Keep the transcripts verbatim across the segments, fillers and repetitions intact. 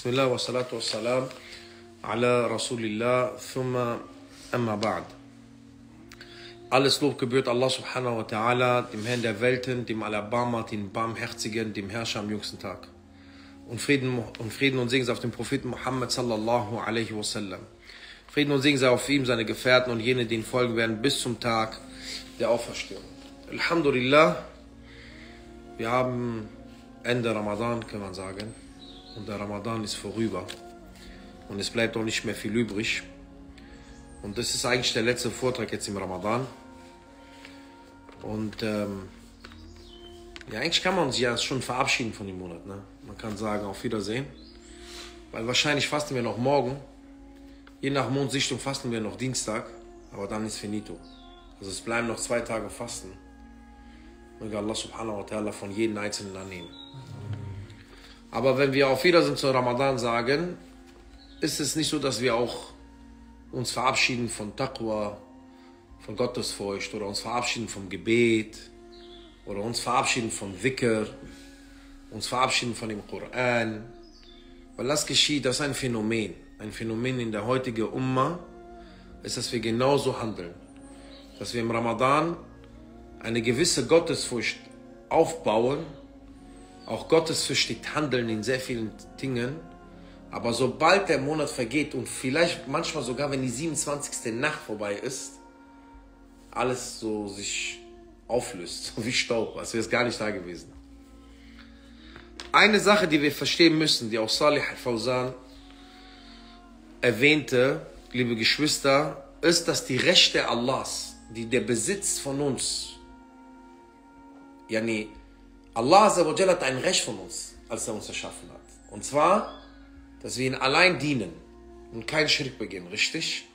Bismillah wa salatu wa salam ala Rasulillah thumma amma ba'd. Alles Lob gebührt Allah subhanahu wa ta'ala, dem Herrn der Welten, dem Al-Abama, dem Barmherzigen, dem Herrscher am jüngsten Tag. Und Frieden und, Frieden und Segen sei auf den Propheten Muhammad sallallahu alaihi wasallam. Frieden und Segen sei auf ihm, seine Gefährten und jene, die ihn folgen werden, bis zum Tag der Auferstehung. Alhamdulillah, wir haben Ende Ramadan, kann man sagen. Und der Ramadan ist vorüber. Und es bleibt auch nicht mehr viel übrig. Und das ist eigentlich der letzte Vortrag jetzt im Ramadan. Und ähm, ja, eigentlich kann man sich ja schon verabschieden von dem Monat. Ne? Man kann sagen, auf Wiedersehen. Weil wahrscheinlich fasten wir noch morgen. Je nach Mondsichtung fasten wir noch Dienstag. Aber dann ist finito. Also es bleiben noch zwei Tage Fasten. Möge Allah subhanahu wa ta'ala von jedem Einzelnen annehmen. Aber wenn wir auf Wiedersehen zu Ramadan sagen, ist es nicht so, dass wir auch uns verabschieden von Taqwa, von Gottesfurcht oder uns verabschieden vom Gebet oder uns verabschieden vom Dhikr, uns verabschieden von dem Koran. Weil das geschieht, das ist ein Phänomen. Ein Phänomen in der heutigen Umma ist, dass wir genauso handeln. Dass wir im Ramadan eine gewisse Gottesfurcht aufbauen, auch gottesfürchtig handeln in sehr vielen Dingen, aber sobald der Monat vergeht und vielleicht manchmal sogar, wenn die siebenundzwanzigste Nacht vorbei ist, alles so sich auflöst, so wie Staub, als wäre es gar nicht da gewesen. Eine Sache, die wir verstehen müssen, die auch Salih al-Fawzan erwähnte, liebe Geschwister, ist, dass die Rechte Allahs, die der Besitz von uns, yani Allah Azza wa Jalla hat ein Recht von uns, als er uns erschaffen hat. Und zwar, dass wir ihn allein dienen und keinen Schirk begehen, richtig?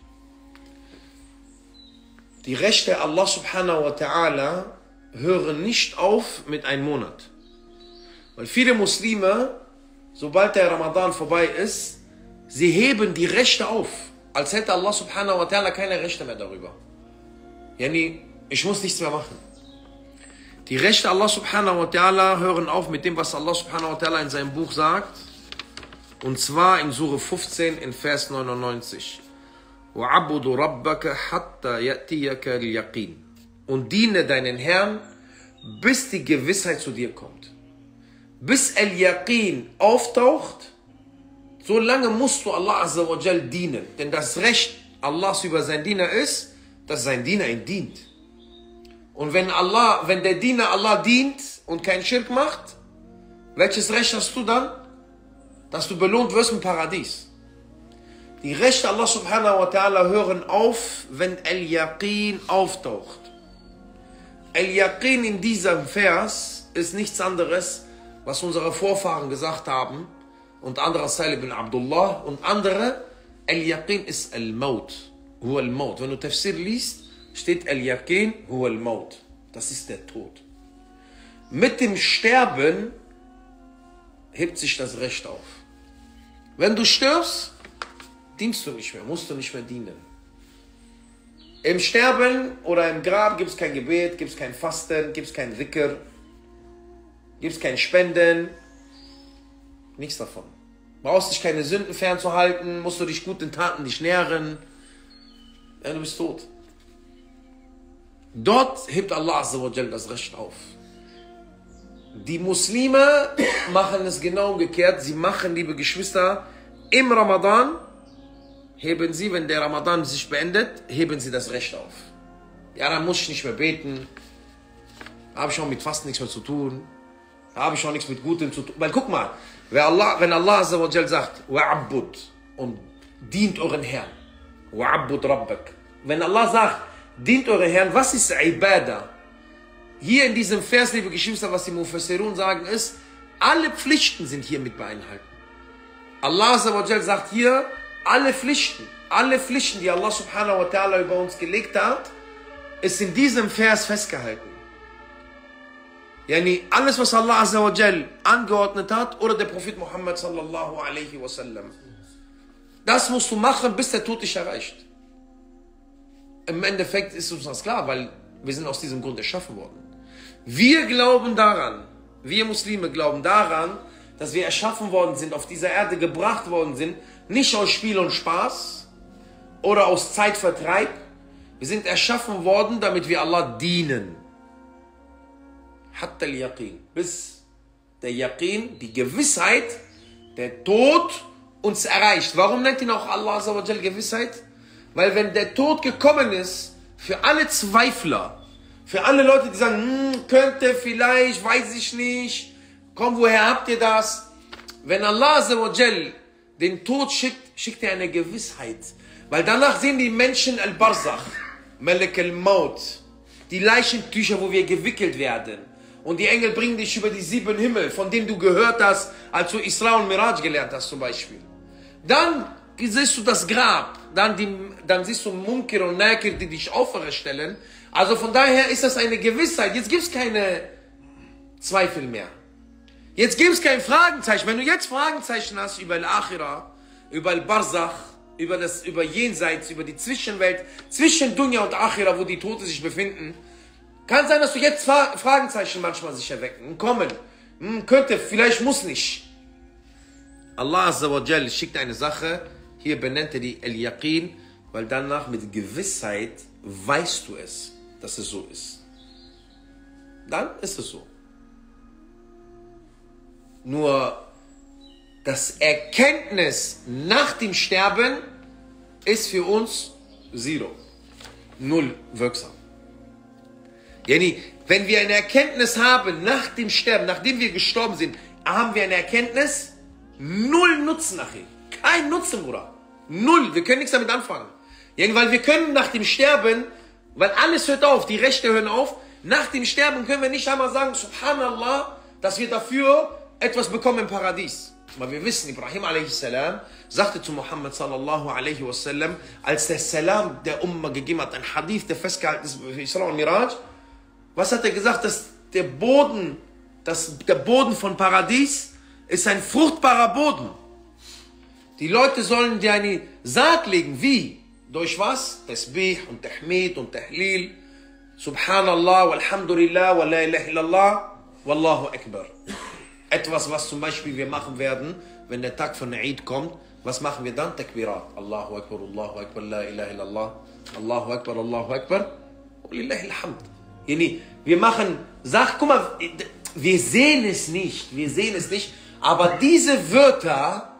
Die Rechte Allah subhanahu wa ta'ala hören nicht auf mit einem Monat. Weil viele Muslime, sobald der Ramadan vorbei ist, sie heben die Rechte auf, als hätte Allah subhanahu wa ta'ala keine Rechte mehr darüber. Yani, ich muss nichts mehr machen. Die Rechte Allah subhanahu wa ta'ala hören auf mit dem, was Allah subhanahu wa ta'ala in seinem Buch sagt. Und zwar in Sure fünfzehn in Vers neunundneunzig. وَعَبُدُ رَبَّكَ حَتَّى يَأْتِيَكَ الْيَقِينَ. Und diene deinen Herrn, bis die Gewissheit zu dir kommt. Bis Al-Yaqin auftaucht, so lange musst du Allah Azza wa Jal dienen. Denn das Recht Allahs über seinen Diener ist, dass sein Diener ihn dient. Und wenn Allah, wenn der Diener Allah dient und keinen Schirk macht, welches Recht hast du dann? Dass du belohnt wirst im Paradies. Die Rechte Allah subhanahu wa ta'ala hören auf, wenn Al-Yaqin auftaucht. Al-Yaqin in diesem Vers ist nichts anderes, was unsere Vorfahren gesagt haben. Und andere Salih ibn Abdullah und andere. Al-Yaqin ist Al-Maut. Huwa Al-Maut. Wenn du Tafsir liest, steht Al-Yaqin huwa al-Maut. Das ist der Tod. Mit dem Sterben hebt sich das Recht auf. Wenn du stirbst, dienst du nicht mehr, musst du nicht mehr dienen. Im Sterben oder im Grab gibt es kein Gebet, gibt es kein Fasten, gibt es kein Dhikr, gibt es kein Spenden, nichts davon. Brauchst dich keine Sünden fernzuhalten, musst du dich gut in Taten dich nähren, ja, du bist tot. Dort hebt Allah Azza wa Jal das Recht auf. Die Muslime machen es genau umgekehrt. Sie machen, liebe Geschwister, im Ramadan heben sie, wenn der Ramadan sich beendet, heben sie das Recht auf. Ja, dann muss ich nicht mehr beten. Da habe ich auch mit Fasten nichts mehr zu tun. Da habe ich auch nichts mit Gutem zu tun. Weil guck mal, wenn Allah, wenn Allah Azza wa Jal sagt, wa'abbud, und dient euren Herrn. Wa'abbud rabbak. Wenn Allah sagt, dient eure Herren, was ist Ibadah? Hier in diesem Vers, liebe Geschwister, was die Mufassirun sagen, ist, alle Pflichten sind hier mit beinhalten. Allah Azza wa Jal sagt hier, alle Pflichten, alle Pflichten, die Allah subhanahu wa ta'ala über uns gelegt hat, ist in diesem Vers festgehalten. Yani alles, was Allah Azza wa Jal angeordnet hat, oder der Prophet Muhammad sallallahu alaihi wasallam. Das musst du machen, bis der Tod dich erreicht. Im Endeffekt ist uns das klar, weil wir sind aus diesem Grund erschaffen worden. Wir glauben daran, wir Muslime glauben daran, dass wir erschaffen worden sind, auf dieser Erde gebracht worden sind, nicht aus Spiel und Spaß oder aus Zeitvertreib. Wir sind erschaffen worden, damit wir Allah dienen. Hatta al-Yaqin. Bis der Yaqin, die Gewissheit, der Tod uns erreicht. Warum nennt ihn auch Allah Azza wa Jal Gewissheit? Weil wenn der Tod gekommen ist, für alle Zweifler, für alle Leute, die sagen, hm, könnte, vielleicht, weiß ich nicht, komm, woher habt ihr das? Wenn Allah Azza wa Jal den Tod schickt, schickt er eine Gewissheit. Weil danach sehen die Menschen Al-Barzakh, Malak al-Maut, die Leichentücher, wo wir gewickelt werden. Und die Engel bringen dich über die sieben Himmel, von denen du gehört hast, als du Isra und Miraj gelernt hast zum Beispiel. Dann siehst du das Grab, dann, die, dann siehst du Munkir und Nakir, die dich auferstellen. Also von daher ist das eine Gewissheit. Jetzt gibt es keine Zweifel mehr. Jetzt gibt es kein Fragezeichen. Wenn du jetzt Fragezeichen hast über Al-Akhirah, über Al-Barzakh, über das über Jenseits, über die Zwischenwelt, zwischen Dunya und Akhirah, wo die Toten sich befinden, kann sein, dass du jetzt Fragezeichen manchmal sich erwecken und kommen. Hm, könnte, vielleicht muss nicht. Allah Azza wa Jal schickt eine Sache, hier benennt er die Al-Yaqin, weil danach mit Gewissheit weißt du es, dass es so ist. Dann ist es so. Nur das Erkenntnis nach dem Sterben ist für uns zero. Null wirksam. Yani, wenn wir eine Erkenntnis haben nach dem Sterben, nachdem wir gestorben sind, haben wir eine Erkenntnis, null Nutzen nachher. Kein Nutzen, Bruder. Null. Wir können nichts damit anfangen. Yani, weil wir können nach dem Sterben, weil alles hört auf, die Rechte hören auf, nach dem Sterben können wir nicht einmal sagen, Subhanallah, dass wir dafür etwas bekommen im Paradies. Weil wir wissen, Ibrahim a.s. sagte zu Muhammad sallallahu alaihi wasallam, als der Salam der Umma gegeben hat, ein Hadith, der festgehalten ist für Isra und Miraj, was hat er gesagt, dass der Boden, dass der Boden von Paradies ist ein fruchtbarer Boden. Die Leute sollen dir eine Saat legen. Wie? Durch was? Tasbih und Tahmid und Tahlil. Subhanallah, walhamdulillah, wa la ilaha illallah, wallahu akbar. Etwas, was zum Beispiel wir machen werden, wenn der Tag von Eid kommt. Was machen wir dann? Takbirat. Allahu akbar, Allahu akbar, la ilaha illallah. Allahu akbar, Allahu akbar. Lillahi alhamd. Wir machen, sag, guck mal, wir sehen es nicht, wir sehen es nicht, aber diese Wörter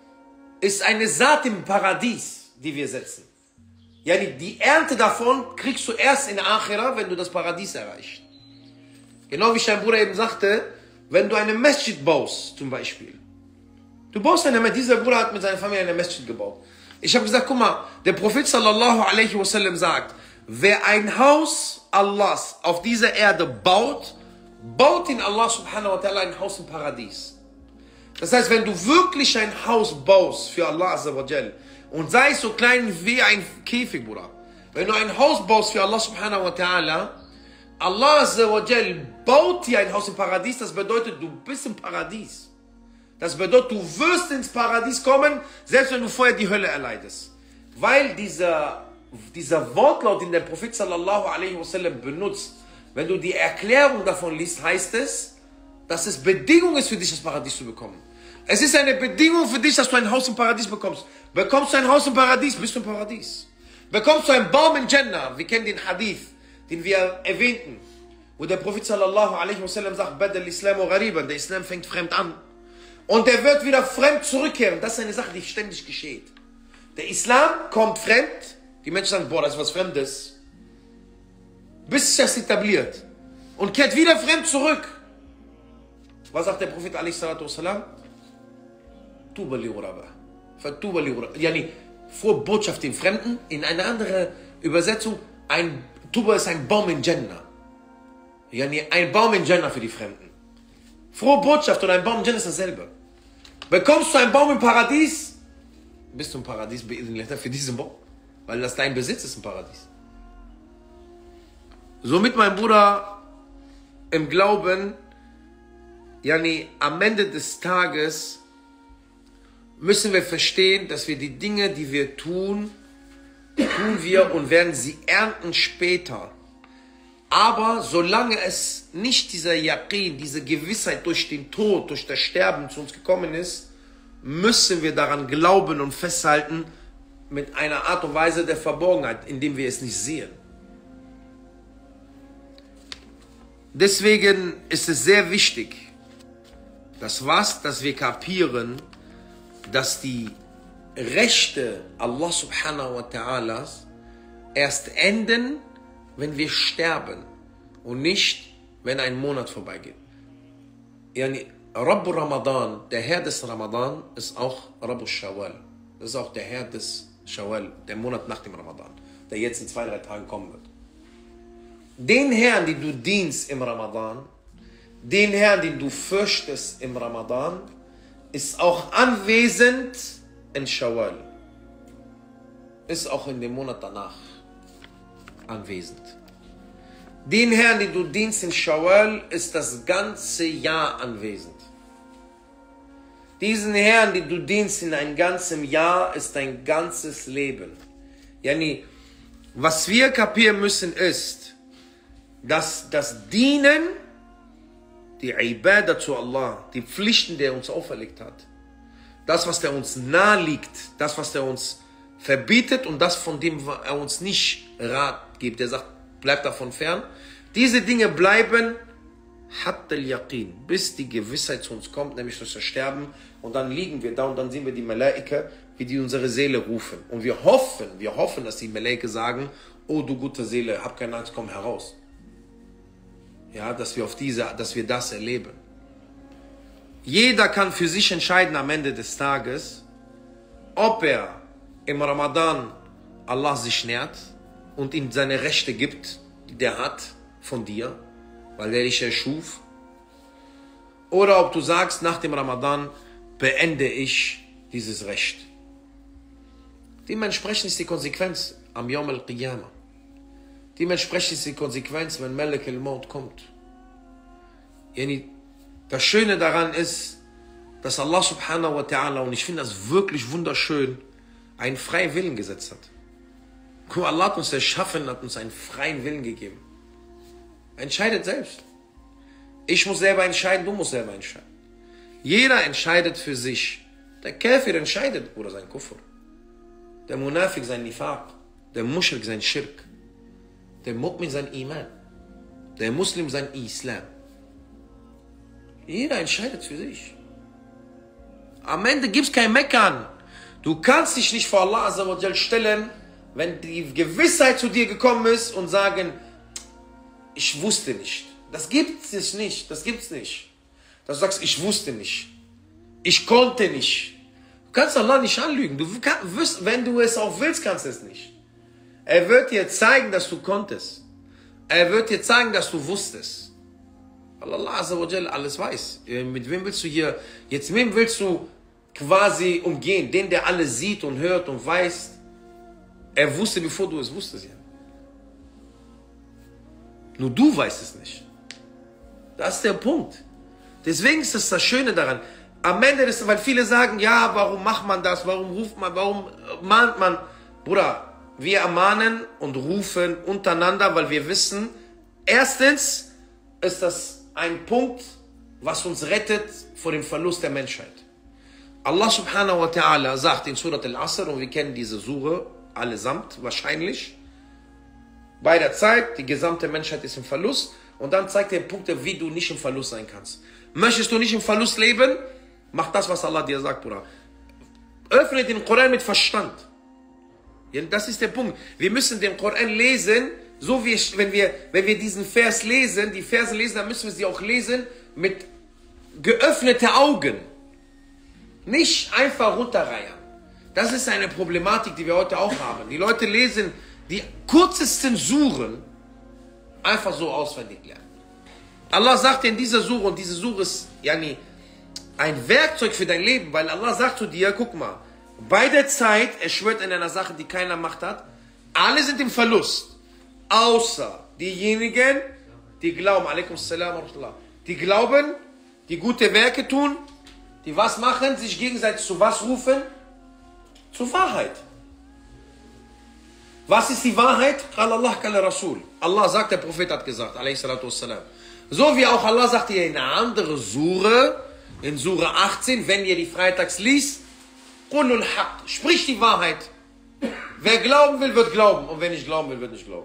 ist eine Saat im Paradies, die wir setzen. Ja, die Ernte davon kriegst du erst in Akhirah, wenn du das Paradies erreichst. Genau wie mein Bruder eben sagte, wenn du eine Masjid baust, zum Beispiel. Du baust eine Masjid, dieser Bruder hat mit seiner Familie eine Masjid gebaut. Ich habe gesagt, guck mal, der Prophet sallallahu alaihi wasallam sagt, wer ein Haus Allahs auf dieser Erde baut, baut ihn Allah subhanahu wa ta'ala ein Haus im Paradies. Das heißt, wenn du wirklich ein Haus baust für Allah azza wa jal, und sei es so klein wie ein Käfig, Bruder, wenn du ein Haus baust für Allah subhanahu wa ta'ala, Allah azza wa jal baut dir ein Haus im Paradies, das bedeutet, du bist im Paradies. Das bedeutet, du wirst ins Paradies kommen, selbst wenn du vorher die Hölle erleidest. Weil dieser Dieser Wortlaut, den der Prophet sallallahu alaihi wasallam benutzt, wenn du die Erklärung davon liest, heißt es, dass es Bedingung ist für dich, das Paradies zu bekommen. Es ist eine Bedingung für dich, dass du ein Haus im Paradies bekommst. Bekommst du ein Haus im Paradies, bist du im Paradies. Bekommst du einen Baum in Jannah, wir kennen den Hadith, den wir erwähnten, wo der Prophet sallallahu alaihi wasallam sagt, Bada al-Islamu ghariban, der Islam fängt fremd an. Und er wird wieder fremd zurückkehren. Das ist eine Sache, die ständig geschieht. Der Islam kommt fremd. Die Menschen sagen, boah, das ist was Fremdes. Bis sich das etabliert. Und kehrt wieder fremd zurück. Was sagt der Prophet alaihi salatu wassalam? Tuba li ghuraba. Fatuba li ghuraba. Yani, frohe Botschaft den Fremden. In einer anderen Übersetzung, ein Tuba ist ein Baum in Jannah. Yani, ein Baum in Jannah für die Fremden. Frohe Botschaft und ein Baum in Jannah ist dasselbe. Bekommst du einen Baum im Paradies? Bist du im Paradies für diesen Baum? Weil das dein Besitz ist im Paradies. Somit, mein Bruder, im Glauben, yani, am Ende des Tages müssen wir verstehen, dass wir die Dinge, die wir tun, tun wir und werden sie ernten später. Aber solange es nicht dieser Yaqin, diese Gewissheit durch den Tod, durch das Sterben zu uns gekommen ist, müssen wir daran glauben und festhalten mit einer Art und Weise der Verborgenheit, indem wir es nicht sehen. Deswegen ist es sehr wichtig, dass was, dass wir kapieren, dass die Rechte Allah subhanahu wa ta'ala erst enden, wenn wir sterben und nicht, wenn ein Monat vorbeigeht. Yani, Rabbu Ramadan, der Herr des Ramadan, ist auch Rabbu Shawwal. Das ist auch der Herr des Shawwal, der Monat nach dem Ramadan, der jetzt in zwei, drei Tagen kommen wird. Den Herrn, den du dienst im Ramadan, den Herrn, den du fürchtest im Ramadan, ist auch anwesend in Shawwal. Ist auch in dem Monat danach anwesend. Den Herrn, den du dienst in Shawwal, ist das ganze Jahr anwesend. Diesen Herrn, den du dienst in einem ganzen Jahr, ist dein ganzes Leben. Yani, was wir kapieren müssen ist, dass das Dienen, die Ibadah zu Allah, die Pflichten, die er uns auferlegt hat, das, was er uns nahe liegt, das, was er uns verbietet und das, von dem er uns nicht Rat gibt, er sagt, bleib davon fern. Diese Dinge bleiben hatta al-Yaqin, bis die Gewissheit zu uns kommt, nämlich durch das Sterben, und dann liegen wir da und dann sehen wir die Malaika, wie die unsere Seele rufen. Und wir hoffen, wir hoffen, dass die Malaika sagen, oh du gute Seele, hab keine Angst, komm heraus. Ja, dass wir auf diese, dass wir das erleben. Jeder kann für sich entscheiden am Ende des Tages, ob er im Ramadan Allah sich nährt und ihm seine Rechte gibt, die der hat von dir, weil er dich erschuf, oder ob du sagst, nach dem Ramadan beende ich dieses Recht. Dementsprechend ist die Konsequenz am Yawm al-Qiyamah. Dementsprechend ist die Konsequenz, wenn Malak al-Maut kommt. Yani, das Schöne daran ist, dass Allah subhanahu wa ta'ala, und ich finde das wirklich wunderschön, einen freien Willen gesetzt hat. Guck, Allah hat uns erschaffen, hat uns einen freien Willen gegeben. Entscheidet selbst. Ich muss selber entscheiden, du musst selber entscheiden. Jeder entscheidet für sich. Der Kafir entscheidet, oder sein Kufr. Der Munafik sein Nifaq. Der Mushrik sein Schirk. Der Mu'min sein Iman. Der Muslim sein Islam. Jeder entscheidet für sich. Am Ende gibt es kein Meckern. Du kannst dich nicht vor Allah Azza wa Jal stellen, wenn die Gewissheit zu dir gekommen ist und sagen, ich wusste nicht. Das gibt es nicht. Das gibt es nicht. Dass du sagst, ich wusste nicht. Ich konnte nicht. Du kannst Allah nicht anlügen. Du kannst, wenn du es auch willst, kannst du es nicht. Er wird dir zeigen, dass du konntest. Er wird dir zeigen, dass du wusstest. Weil Allah Azza wa Jal alles weiß. Mit wem willst du hier, jetzt wem willst du quasi umgehen? Den, der alles sieht und hört und weiß. Er wusste, bevor du es wusstest. Ja. Nur du weißt es nicht. Das ist der Punkt. Deswegen ist es das Schöne daran. Am Ende des, weil viele sagen, ja, warum macht man das? Warum ruft man? Warum mahnt man? Bruder, wir ermahnen und rufen untereinander, weil wir wissen, erstens ist das ein Punkt, was uns rettet vor dem Verlust der Menschheit. Allah subhanahu wa ta'ala sagt in Surat al-Asr, und wir kennen diese Sure allesamt wahrscheinlich, bei der Zeit, die gesamte Menschheit ist im Verlust, und dann zeigt er Punkte, wie du nicht im Verlust sein kannst. Möchtest du nicht im Verlust leben? Mach das, was Allah dir sagt, Bruder. Öffne den Koran mit Verstand. Ja, das ist der Punkt. Wir müssen den Koran lesen, so wie wenn wir, wenn wir diesen Vers lesen, die Verse lesen, dann müssen wir sie auch lesen mit geöffneten Augen. Nicht einfach runterreihen. Das ist eine Problematik, die wir heute auch haben. Die Leute lesen die kürzesten Suren einfach so auswendig lernen. Allah sagt in dieser Sure, und diese Sure ist yani, ein Werkzeug für dein Leben, weil Allah sagt zu dir, guck mal, bei der Zeit, er schwört in einer Sache, die keiner Macht hat, alle sind im Verlust, außer diejenigen, die glauben, alaikum salam wa rahmatullah, die glauben, die gute Werke tun, die was machen, sich gegenseitig zu was rufen? Zur Wahrheit. Was ist die Wahrheit? Qala Allah, qala Rasul. Allah sagt, der Prophet hat gesagt, alayhi salatu wassalam. So wie auch Allah sagt hier in einer anderen Sure, in Sure achtzehn, wenn ihr die freitags liest, Qulul Haqq, sprich die Wahrheit. Wer glauben will, wird glauben. Und wer nicht glauben will, wird nicht glauben.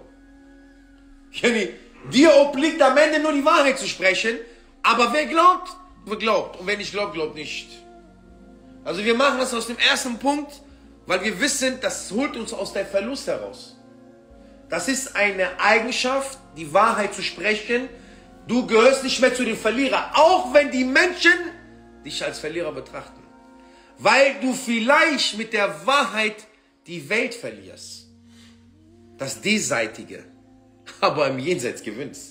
Dir obliegt am Ende nur die Wahrheit zu sprechen, aber wer glaubt, wird glaubt. Und wer nicht glaubt, glaubt nicht. Also wir machen das aus dem ersten Punkt, weil wir wissen, das holt uns aus der Verlust heraus. Das ist eine Eigenschaft, die Wahrheit zu sprechen. Du gehörst nicht mehr zu den Verlierern, auch wenn die Menschen dich als Verlierer betrachten. Weil du vielleicht mit der Wahrheit die Welt verlierst. Das Diesseitige. Aber im Jenseits gewinnst.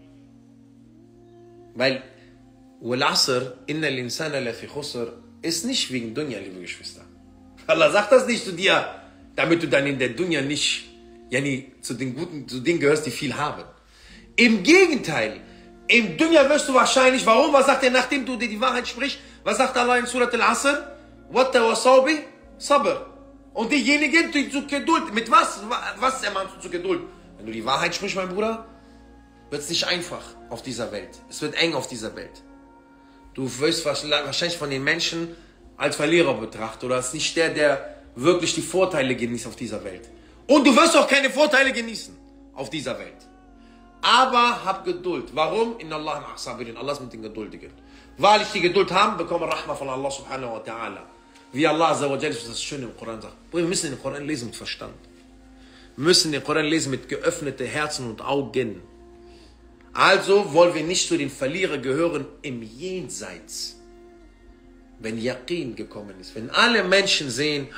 Weil Wal Asr, Inna al-Insana lafi khusr, ist nicht wegen Dunya, liebe Geschwister. Allah sagt das nicht zu dir, damit du dann in der Dunya nicht yani, zu den Guten, zu denen gehörst, die viel haben. Im Gegenteil, im Dunya wirst du wahrscheinlich, warum? Was sagt er, nachdem du dir die Wahrheit sprichst? Was sagt Allah in Surat al-Asr? وَالتَّوَصَّوْا بِصَبْرٍ. Und diejenigen, die zu Geduld, mit was? Was ermahnst du zu Geduld? Wenn du die Wahrheit sprichst, mein Bruder, wird es nicht einfach auf dieser Welt. Es wird eng auf dieser Welt. Du wirst wahrscheinlich von den Menschen als Verlierer betrachtet oder als nicht der, der wirklich die Vorteile genießt auf dieser Welt. Und du wirst auch keine Vorteile genießen auf dieser Welt. Aber hab Geduld. Warum? Inna Allah ma'as sabirin. Allah ist mit den Geduldigen. Weil ich die Geduld habe, bekomme Rahma von Allah subhanahu wa ta'ala. Wie Allah azza wa jalla das schön im Koran sagt. Wir müssen den Koran lesen mit Verstand. Wir müssen den Koran lesen mit geöffneten Herzen und Augen. Also wollen wir nicht zu den Verlierern gehören im Jenseits. Wenn Yaqin gekommen ist, wenn alle Menschen sehen,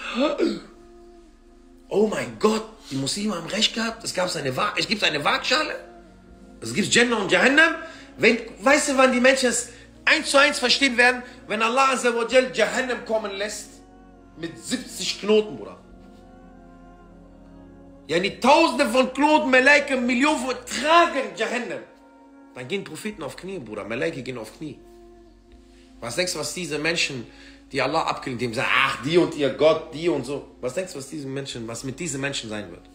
oh mein Gott, die Muslime haben recht gehabt, es, gab eine, es gibt eine Waagschale, es gibt Jannah und Jahannam. Wenn, weißt du, wann die Menschen es eins zu eins verstehen werden? Wenn Allah azza wa jal Jahannam kommen lässt, mit siebzig Knoten, Bruder. Ja, die Tausende von Knoten, Malaika, Millionen von tragen Jahannam. Dann gehen Propheten auf Knie, Bruder, Malaika gehen auf Knie. Was denkst du, was diese Menschen, die Allah abgelehnt haben, sagen, ach, die und ihr Gott, die und so. Was denkst du, was diese Menschen, was mit diesen Menschen sein wird?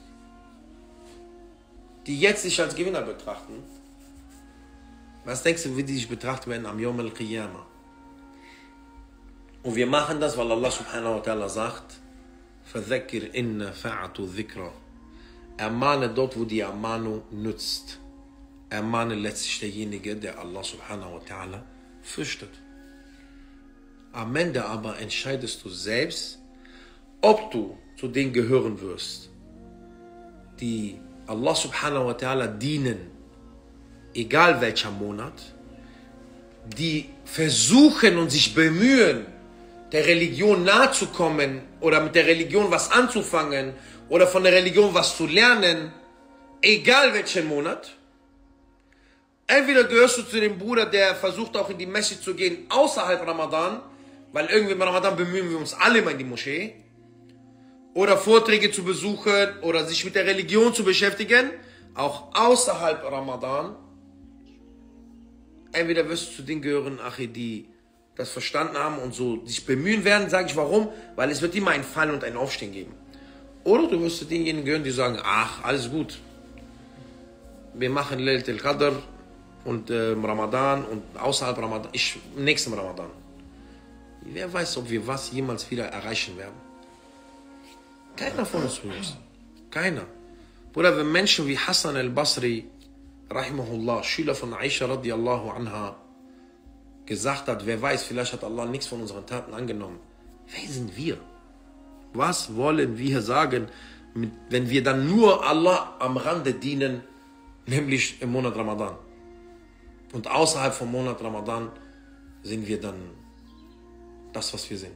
Die jetzt sich als Gewinner betrachten. Was denkst du, wie die sich betrachten werden am Yawm al-Qiyamah? Und wir machen das, weil Allah subhanahu wa ta'ala sagt, فَذَكِّرْ إِنَّ فَعَتُ ذِكْرَ. Ermahne dort, wo die Ermahnung nützt. Ermahne letztlich derjenige, der Allah subhanahu wa ta'ala fürchtet. Am Ende aber entscheidest du selbst, ob du zu denen gehören wirst, die Allah subhanahu wa ta'ala dienen, egal welcher Monat, die versuchen und sich bemühen, der Religion nahe zu kommen oder mit der Religion was anzufangen oder von der Religion was zu lernen, egal welchen Monat. Entweder gehörst du zu dem Bruder, der versucht auch in die Messe zu gehen, außerhalb Ramadan, weil irgendwie im Ramadan bemühen wir uns alle immer in die Moschee, oder Vorträge zu besuchen oder sich mit der Religion zu beschäftigen, auch außerhalb Ramadan. Entweder wirst du zu denen gehören, Achi, die das verstanden haben und so sich bemühen werden, sage ich warum, weil es wird immer ein Fall und ein Aufstehen geben. Oder du wirst zu denjenigen gehören, die sagen, ach, alles gut, wir machen Laylat al-Qadr und äh, Ramadan und außerhalb Ramadan, ich, im nächsten Ramadan. Wer weiß, ob wir was jemals wieder erreichen werden. Keiner von uns übrigens. Keiner. Bruder, wenn Menschen wie Hassan al-Basri, rahimahullah, Schüler von Aisha radiallahu anha, gesagt hat, wer weiß, vielleicht hat Allah nichts von unseren Taten angenommen. Wer sind wir? Was wollen wir sagen, wenn wir dann nur Allah am Rande dienen, nämlich im Monat Ramadan? Und außerhalb vom Monat Ramadan sind wir dann das, was wir sind.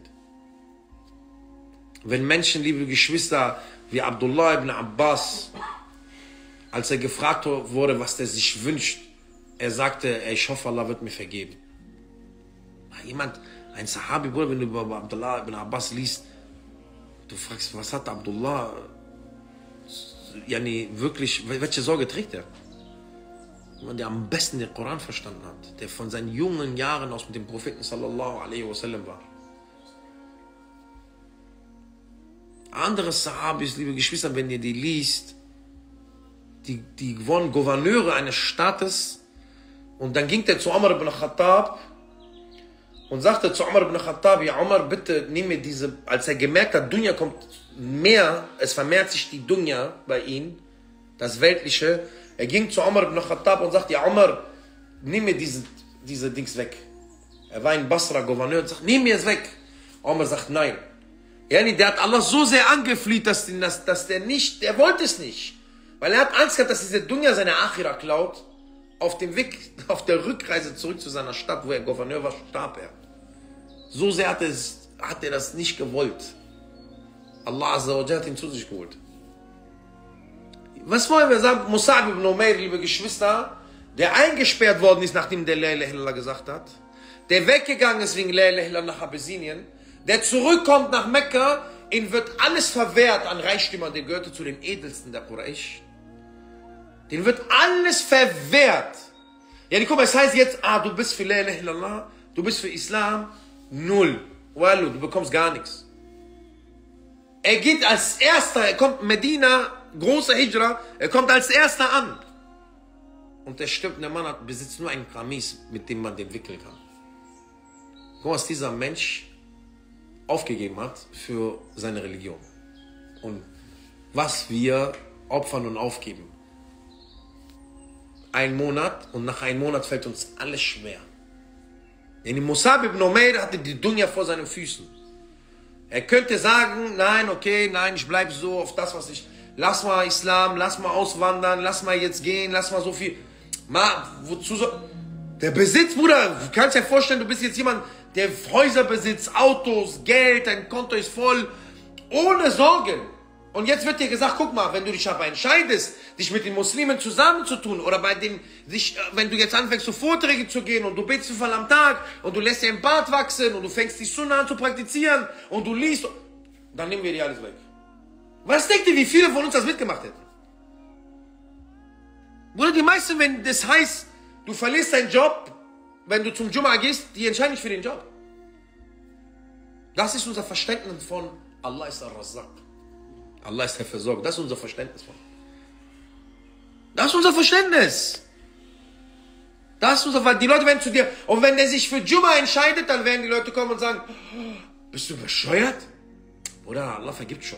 Wenn Menschen, liebe Geschwister, wie Abdullah ibn Abbas, als er gefragt wurde, was er sich wünscht, er sagte, ich hoffe, Allah wird mir vergeben. Jemand, ein Sahabi, Bruder, wenn du über Abdullah ibn Abbas liest, du fragst, was hat Abdullah, yani wirklich, welche Sorge trägt er? Jemand, der am besten den Koran verstanden hat, der von seinen jungen Jahren aus mit dem Propheten sallallahu alaihi wasallam war. Andere Sahabis, liebe Geschwister, wenn ihr die liest, die, die waren Gouverneure eines Staates, und dann ging der zu Umar ibn Khattab und sagte zu Umar ibn Khattab, ja Umar, bitte nimm mir diese, als er gemerkt hat, Dunya kommt mehr, es vermehrt sich die Dunya bei ihm, das Weltliche, er ging zu Umar ibn Khattab und sagte, ja Umar, nimm mir diese, diese Dings weg. Er war ein Basra Gouverneur und sagt, nimm mir es weg. Umar sagt, nein. Yani, der hat Allah so sehr angefleht, dass, dass, dass der nicht, der wollte es nicht. Weil er hat Angst gehabt, dass diese Dunya seine Achira klaut. Auf dem Weg, auf der Rückreise zurück zu seiner Stadt, wo er Gouverneur war, starb er. So sehr hat er, es, hat er das nicht gewollt. Allah Azza wa Jalla hat ihn zu sich geholt. Was wollen wir sagen? Musab ibn Umair, liebe Geschwister, der eingesperrt worden ist, nachdem der La ilaha illallah gesagt hat, der weggegangen ist wegen La ilaha illallah nach Abessinien, der zurückkommt nach Mekka, ihm wird alles verwehrt an Reichtümern, der gehörte zu den edelsten der Quraysh. Den wird alles verwehrt. Ja, guck mal, es heißt jetzt, ah, du bist für La ilaha illallah, du bist für Islam, null. Wallu, du bekommst gar nichts. Er geht als erster, er kommt Medina, großer Hijra, er kommt als erster an. Und er stirbt, der Mann hat, besitzt nur einen Kamis, mit dem man den wickeln kann. Guck mal, was dieser Mensch aufgegeben hat für seine Religion. Und was wir opfern und aufgeben. Ein Monat, und nach einem Monat fällt uns alles schwer. Denn Musab ibn Umair hatte die Dunya vor seinen Füßen. Er könnte sagen, nein, okay, nein, ich bleibe so auf das, was ich... Lass mal Islam, lass mal auswandern, lass mal jetzt gehen, lass mal so viel... Mal, wozu so... Der Besitz, Bruder, du kannst dir vorstellen, du bist jetzt jemand, der Häuser besitzt, Autos, Geld, dein Konto ist voll, ohne Sorgen. Und jetzt wird dir gesagt, guck mal, wenn du dich aber entscheidest, dich mit den Muslimen zusammenzutun, oder bei den, dich, wenn du jetzt anfängst, zu Vorträgen zu gehen, und du betest fünfmal am Tag, und du lässt dir ein Bart wachsen, und du fängst die Sunna an zu praktizieren, und du liest, dann nehmen wir dir alles weg. Was denkt ihr, wie viele von uns das mitgemacht hätten? Bruder, die meisten, wenn das heißt, du verlierst deinen Job, wenn du zum Jum'a gehst, die entscheiden nicht für den Job. Das ist unser Verständnis von Allah ist Ar-Razzaq. Allah ist der Versorger. Das ist unser Verständnis von. Das ist unser Verständnis. Das ist unser Verständnis. Die Leute werden zu dir, und wenn er sich für Jum'a entscheidet, dann werden die Leute kommen und sagen, bist du bescheuert? Oder Allah vergibt schon.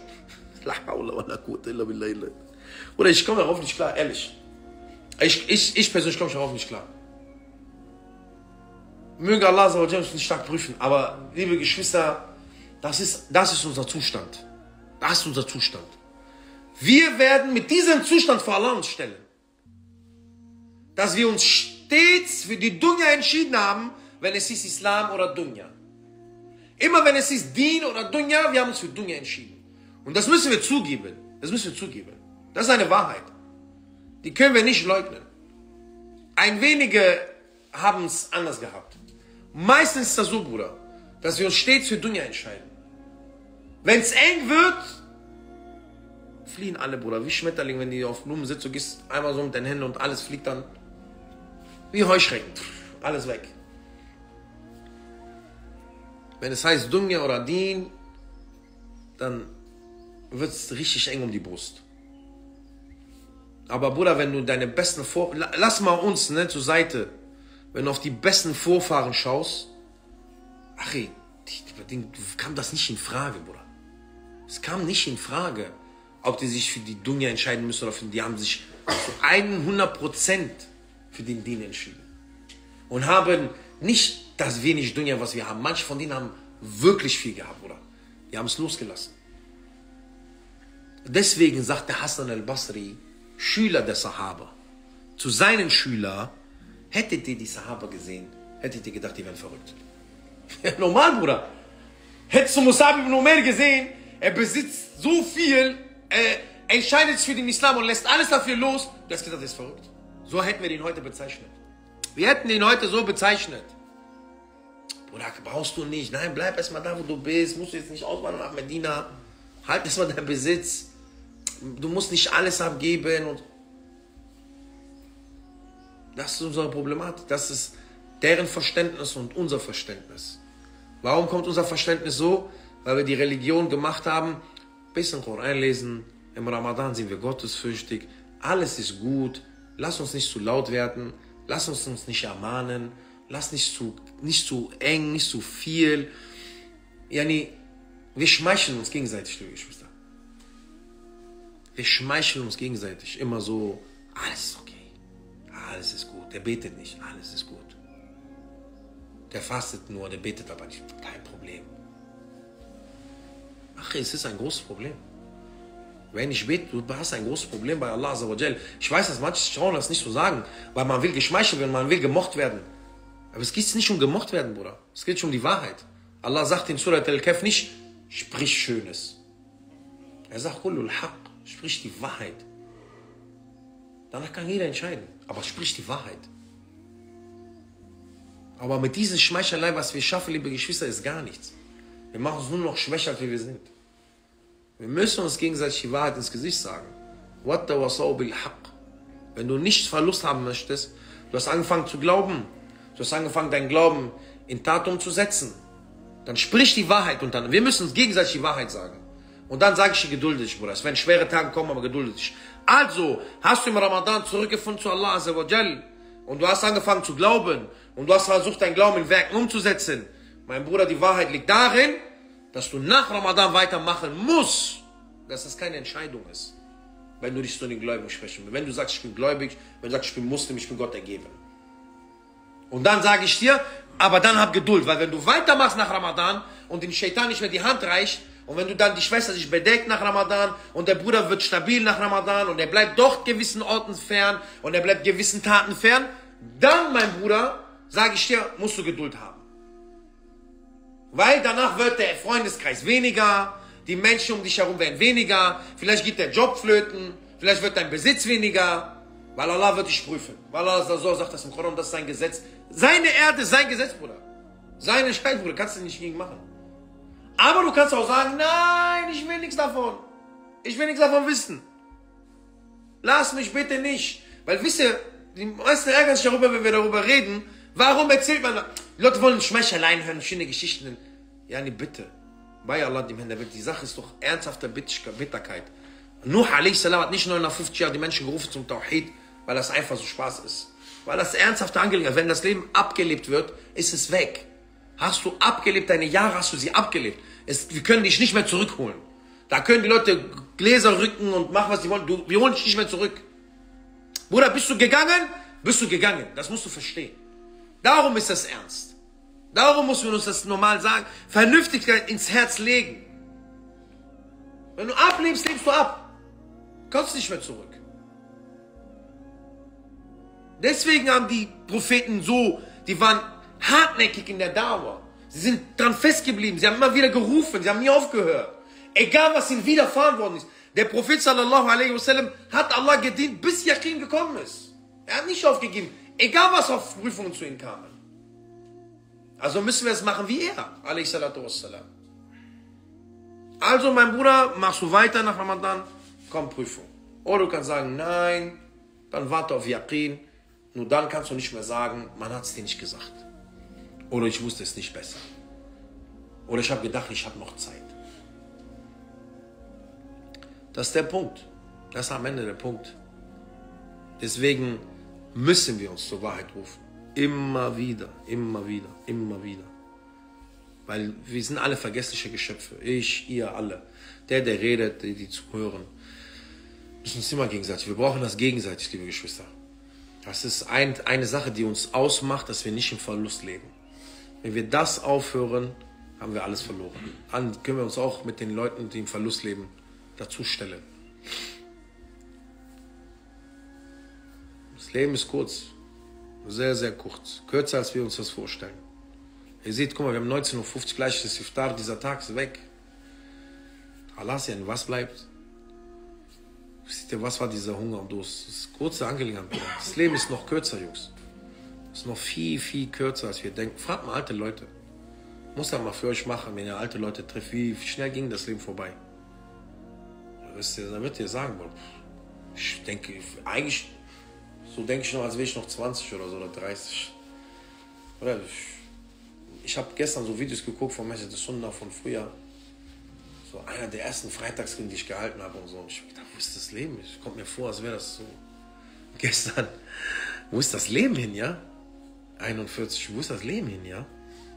Oder ich komme darauf nicht klar, ehrlich. Ich, ich, ich persönlich komme darauf nicht klar. Möge Allah uns nicht stark prüfen, aber liebe Geschwister, das ist, das ist unser Zustand. Das ist unser Zustand. Wir werden mit diesem Zustand vor Allah uns stellen. Dass wir uns stets für die Dunya entschieden haben, wenn es ist Islam oder Dunya. Immer wenn es ist Dien oder Dunya, wir haben uns für Dunya entschieden. Und das müssen wir zugeben. Das müssen wir zugeben. Das ist eine Wahrheit. Die können wir nicht leugnen. Ein wenige haben es anders gehabt. Meistens ist das so, Bruder, dass wir uns stets für Dunya entscheiden. Wenn es eng wird, fliehen alle, Bruder. Wie Schmetterling, wenn die auf Blumen sitzen, du gehst einmal so mit den Händen und alles fliegt dann. Wie Heuschrecken. Alles weg. Wenn es heißt Dunya oder Dien, dann wird es richtig eng um die Brust. Aber Bruder, wenn du deine besten Vor... Lass mal uns ne, zur Seite. Wenn du auf die besten Vorfahren schaust, ach ey, denen kam das nicht in Frage, Bruder. Es kam nicht in Frage, ob die sich für die Dunya entscheiden müssen oder für die, die haben sich zu hundert Prozent für den Dien entschieden. Und haben nicht das wenig Dunya, was wir haben. Manche von denen haben wirklich viel gehabt, Bruder. Die haben es losgelassen. Deswegen sagte Hassan al-Basri, Schüler der Sahaba, zu seinen Schülern, hättet ihr die Sahaba gesehen, hättet ihr gedacht, die wären verrückt. Normal, Bruder. Hättest du Musab ibn Umair gesehen, er besitzt so viel, er entscheidet sich für den Islam und lässt alles dafür los, du hast gedacht, er ist verrückt. So hätten wir ihn heute bezeichnet. Wir hätten ihn heute so bezeichnet. Bruder, brauchst du nicht. Nein, bleib erstmal da, wo du bist. Musst du jetzt nicht auswandern nach Medina. Halt erstmal deinen Besitz. Du musst nicht alles abgeben. Und das ist unsere Problematik. Das ist deren Verständnis und unser Verständnis. Warum kommt unser Verständnis so? Weil wir die Religion gemacht haben, bisschen Koran lesen. Im Ramadan sind wir gottesfürchtig. Alles ist gut. Lass uns nicht zu laut werden. Lass uns uns nicht ermahnen. Lass nicht zu, nicht zu eng, nicht zu viel. Yani, wir schmeicheln uns gegenseitig, liebe Geschwister. Wir schmeicheln uns gegenseitig. Immer so, alles ist okay. Alles ist gut. Der betet nicht. Alles ist gut. Der fastet nur, der betet aber nicht. Kein Problem. Ach, es ist ein großes Problem. Wenn ich bete, du hast ein großes Problem bei Allah Azza wa Jal. Ich weiß, dass manche Frauen das nicht so sagen, weil man will geschmeichelt werden, man will gemocht werden. Aber es geht nicht um gemocht werden, Bruder. Es geht um die Wahrheit. Allah sagt in Surat Al-Kahf nicht, sprich Schönes. Er sagt, Kullul Haq, sprich die Wahrheit. Danach kann jeder entscheiden. Aber sprich die Wahrheit. Aber mit diesem Schmeichelei, was wir schaffen, liebe Geschwister, ist gar nichts. Wir machen uns nur noch schwächer, als wir sind. Wir müssen uns gegenseitig die Wahrheit ins Gesicht sagen. Wenn du nicht Verlust haben möchtest, du hast angefangen zu glauben, du hast angefangen, deinen Glauben in Tat umzusetzen, dann sprich die Wahrheit und dann, wir müssen uns gegenseitig die Wahrheit sagen. Und dann sage ich dir geduldig, Bruder. Es werden schwere Tage kommen, aber geduldig. Also, hast du im Ramadan zurückgefunden zu Allah Azza wa Jal und du hast angefangen zu glauben und du hast versucht, dein Glauben in Werken umzusetzen. Mein Bruder, die Wahrheit liegt darin, dass du nach Ramadan weitermachen musst, dass das keine Entscheidung ist, wenn du dich zu den Gläubigen sprechen willst. Wenn du sagst, ich bin gläubig, wenn du sagst, ich bin Muslim, ich bin Gott ergeben. Und dann sage ich dir, aber dann hab Geduld, weil wenn du weitermachst nach Ramadan und dem Shaitan nicht mehr die Hand reicht und wenn du dann die Schwester sich bedeckt nach Ramadan und der Bruder wird stabil nach Ramadan und er bleibt doch gewissen Orten fern und er bleibt gewissen Taten fern, dann, mein Bruder, sage ich dir, musst du Geduld haben. Weil danach wird der Freundeskreis weniger, die Menschen um dich herum werden weniger, vielleicht geht der Job flöten, vielleicht wird dein Besitz weniger, weil Allah wird dich prüfen. Weil Allah so sagt das im Koran, das ist sein Gesetz. Seine Erde ist sein Gesetz, Bruder. Seine Entscheidung, Bruder, kannst du nicht gegen machen. Aber du kannst auch sagen, nein, ich will nichts davon. Ich will nichts davon wissen. Lass mich bitte nicht. Weil, wisst ihr, die meisten ärgern sich darüber, wenn wir darüber reden. Warum erzählt man, die Leute wollen Schmeicheleien hören, schöne Geschichten. Ja, nee, bitte. Bei Allah, die Sache ist doch ernsthafte Bitterkeit. Nuh a.s. hat nicht neunhundertfünfzig Jahre die Menschen gerufen zum Tawhid, weil das einfach so Spaß ist. Weil das ernsthafte Angelegenheit, wenn das Leben abgelebt wird, ist es weg. Hast du abgelebt, deine Jahre hast du sie abgelebt. Es, wir können dich nicht mehr zurückholen. Da können die Leute Gläser rücken und machen, was sie wollen. Du, wir holen dich nicht mehr zurück. Bruder, bist du gegangen? Bist du gegangen. Das musst du verstehen. Darum ist das ernst. Darum müssen wir uns das normal sagen. Vernünftigkeit ins Herz legen. Wenn du ablebst, lebst du ab. Kommst nicht mehr zurück. Deswegen haben die Propheten so, die waren hartnäckig in der Dauer. Sie sind dran festgeblieben. Sie haben immer wieder gerufen. Sie haben nie aufgehört. Egal, was ihnen widerfahren worden ist. Der Prophet sallallahu alaihi wasallam hat Allah gedient, bis Yaqin gekommen ist. Er hat nicht aufgegeben. Egal, was auf Prüfungen zu ihm kamen. Also müssen wir es machen wie er, alaihi salatu wassalam. Also, mein Bruder, machst du weiter nach Ramadan, kommt Prüfung. Oder du kannst sagen, nein, dann warte auf Yaqin. Nur dann kannst du nicht mehr sagen, man hat es dir nicht gesagt. Oder ich wusste es nicht besser. Oder ich habe gedacht, ich habe noch Zeit. Das ist der Punkt. Das ist am Ende der Punkt. Deswegen müssen wir uns zur Wahrheit rufen. Immer wieder, immer wieder, immer wieder. Weil wir sind alle vergessliche Geschöpfe. Ich, ihr, alle. Der, der redet, die, die zuhören. Wir müssen uns immer gegenseitig. Wir brauchen das gegenseitig, liebe Geschwister. Das ist ein, eine Sache, die uns ausmacht, dass wir nicht im Verlust leben. Wenn wir das aufhören, haben wir alles verloren. Dann können wir uns auch mit den Leuten, die im Verlust leben, dazu stellen. Das Leben ist kurz. Sehr, sehr kurz. Kürzer, als wir uns das vorstellen. Ihr seht, guck mal, wir haben neunzehn Uhr fünfzig, gleich das Iftar, dieser Tag ist weg. Alassian, was bleibt? Seht ihr, was war dieser Hunger und Durst? Das ist eine kurze Angelegenheit. Das Leben ist noch kürzer, Jungs. Das ist noch viel, viel kürzer, als wir denken. Fragt mal alte Leute. Muss das mal für euch machen, wenn ihr alte Leute trifft. Wie schnell ging das Leben vorbei? Dann wird ihr sagen, ich denke, eigentlich, so denke ich noch, als wäre ich noch zwanzig oder so, oder dreißig. Oder ich, ich habe gestern so Videos geguckt von Masjid al-Sunnah von früher. So einer der ersten Freitagsreden, die ich gehalten habe und so. Und ich hab gedacht, wo ist das Leben? Ich kommt mir vor, als wäre das so gestern. Wo ist das Leben hin, ja? einundvierzig, wo ist das Leben hin, ja?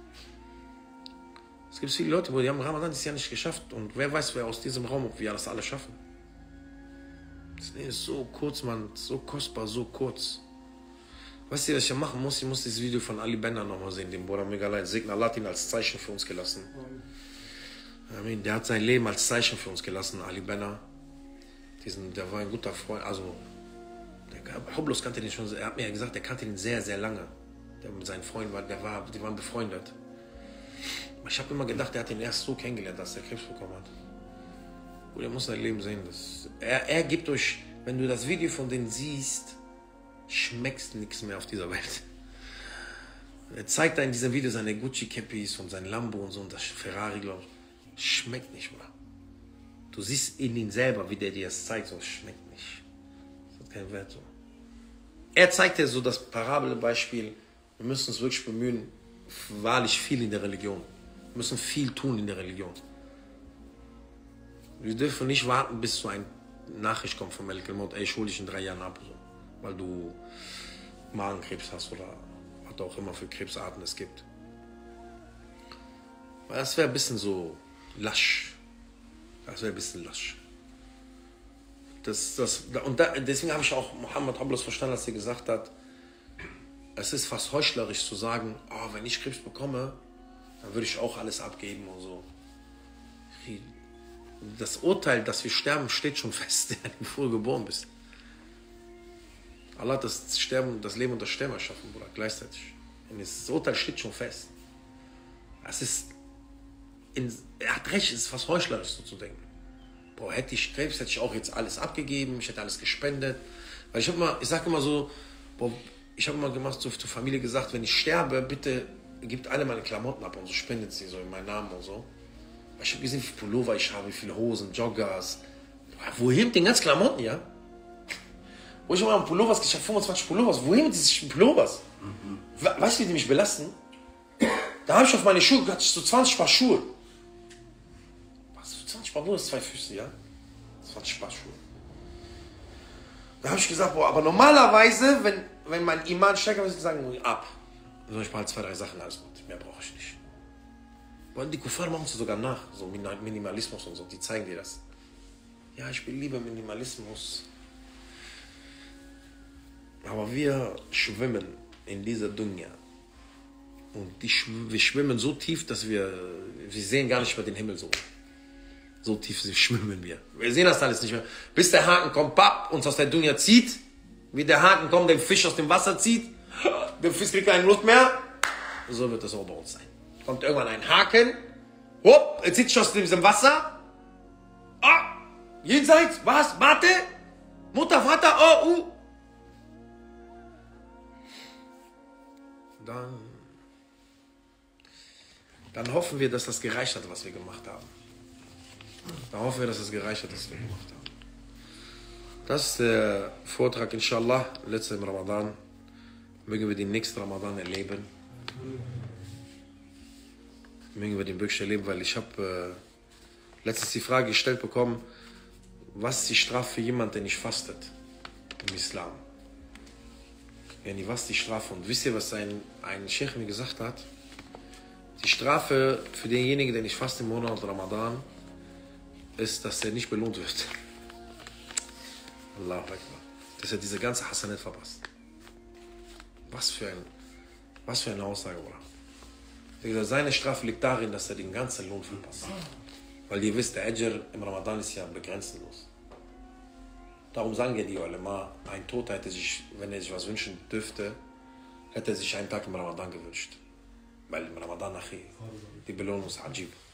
Es gibt viele Leute, die haben Ramadan dieses Jahr nicht geschafft. Und wer weiß, wer aus diesem Raum, ob wir das alle schaffen. Das Leben ist so kurz, Mann. So kostbar, so kurz. Weißt du, was ich machen muss? Ich muss dieses Video von Ali Benner nochmal sehen, dem Bruder Megalein. Segna Allah hat ihn als Zeichen für uns gelassen. Amen. Der hat sein Leben als Zeichen für uns gelassen, Ali Benner. Diesen, der war ein guter Freund. Also, der Hoblos kannte den schon, er hat mir ja gesagt, er kannte ihn sehr, sehr lange. Der mit seinen Freunden war, der war, die waren befreundet. Ich habe immer gedacht, er hat ihn erst so kennengelernt, dass er Krebs bekommen hat. Und er muss sein Leben sehen. Das, er, er gibt euch, wenn du das Video von denen siehst, schmeckst nichts mehr auf dieser Welt. Er zeigt da in diesem Video seine Gucci-Cappies und sein Lambo und so und das Ferrari, glaube ich. Schmeckt nicht mehr. Du siehst in ihn selber, wie der dir das zeigt, so schmeckt nicht. Das hat keinen Wert so. Er zeigt dir so das Parabelbeispiel, wir müssen uns wirklich bemühen, wahrlich viel in der Religion. Wir müssen viel tun in der Religion. Wir dürfen nicht warten, bis so eine Nachricht kommt von Malak al-Maut, ey, ich hole dich in drei Jahren ab, so, weil du Magenkrebs hast oder was auch immer für Krebsarten es gibt. Das wäre ein bisschen so lasch. Das wäre ein bisschen lasch. Das, das, und da, deswegen habe ich auch Mohammed Hoblos verstanden, als er gesagt hat, es ist fast heuchlerisch zu sagen, oh, wenn ich Krebs bekomme, dann würde ich auch alles abgeben und so. Das Urteil, dass wir sterben, steht schon fest, wenn du früh geboren bist. Allah hat das, Sterben, das Leben und das Sterben erschaffen, Bruder, gleichzeitig. Und das Urteil steht schon fest. Es ist, in, er hat recht, es ist fast heuchlerisch so zu denken. Boah, hätte ich Krebs, hätte ich auch jetzt alles abgegeben, ich hätte alles gespendet. Weil ich habe mal, ich sage immer so, boah, ich habe mal gemacht, so zur Familie gesagt, wenn ich sterbe, bitte gebt alle meine Klamotten ab und so spendet sie so in meinen Namen und so. Weil ich habe gesehen, wie viele Pullover ich habe, wie viele Hosen, Joggers. Boah, wohin mit den ganzen Klamotten, ja? Wo ich immer einen Pullovers, ich habe fünfundzwanzig Pullovers, wohin mit diesen Pullovers? Mhm. Weißt du, wie die mich belasten? Da habe ich auf meine Schuhe, hatte ich so zwanzig Paar Schuhe. Was, zwanzig Paar, wo ist zwei Füße, ja? zwanzig Paar Schuhe. Da habe ich gesagt, boah, aber normalerweise, wenn, wenn mein Iman stärker ist, sagen wir ab. Dann soll ich mal zwei, drei Sachen, alles gut, mehr brauche ich nicht. Boah, die Kuffar machen es sogar nach, so Minimalismus und so, die zeigen dir das. Ja, ich will lieber Minimalismus. Aber wir schwimmen in dieser Dunya. Und die, wir schwimmen so tief, dass wir, wir sehen gar nicht mehr den Himmel so. So tief schwimmen wir. Wir sehen das alles nicht mehr. Bis der Haken kommt, papp, uns aus der Dunya zieht. Wie der Haken kommt, den Fisch aus dem Wasser zieht. Der Fisch kriegt keine Luft mehr. So wird das auch bei uns sein. Kommt irgendwann ein Haken. Hopp, er zieht sich aus diesem Wasser. Ah, jenseits, was? Warte. Mutter, Vater, oh, uh. Dann, dann hoffen wir, dass das gereicht hat, was wir gemacht haben. Dann hoffen wir, dass es gereicht hat, was wir gemacht haben. Das ist der Vortrag, inshallah, letzter im Ramadan. Mögen wir den nächsten Ramadan erleben. Mögen wir den wirklich erleben, weil ich habe äh, letztens die Frage gestellt bekommen, was ist die Strafe für jemanden, der nicht fastet im Islam? Yani, was ist die Strafe? Und wisst ihr, was ein, ein Sheikh mir gesagt hat? Die Strafe für denjenigen, der nicht fastet im Monat Ramadan, ist, dass er nicht belohnt wird. Allahu Akbar. Dass er diese ganze Hasanat verpasst. Was für, ein, was für eine Aussage, oder? Seine Strafe liegt darin, dass er den ganzen Lohn verpasst. Weil ihr wisst, der Ajr im Ramadan ist ja begrenzenlos. Darum sagen ja die Ulema, ein Toter hätte sich, wenn er sich was wünschen dürfte, hätte er sich einen Tag im Ramadan gewünscht. Weil im Ramadan nachher die Belohnung ist Ajib.